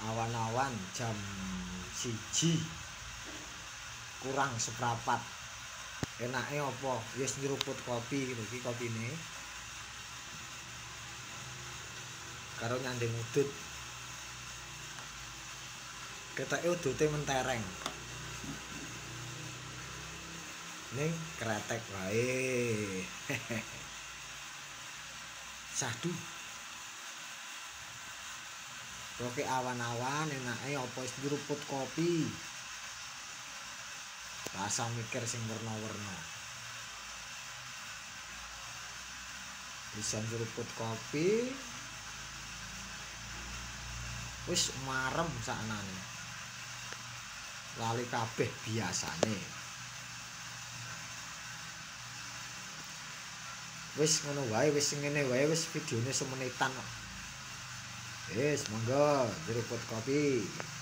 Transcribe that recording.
awan-awan jam 1 kurang seprapat. Enake apa? Wis nyeruput kopi gitu iki kopine. Karo nyanding udut. Ketoke udute mentereng. Ning kretek wae. Sadu. Roke awan-awan enake apa wis nyeruput kopi. Rasa mikir sing werna-werna. Bisa nyeruput kopi. Wis marem saknane. Lali kabeh biasane. Wis ngono wae, wis ngene wae, wis videone semenitan kok. Wis monggo nyeruput kopi.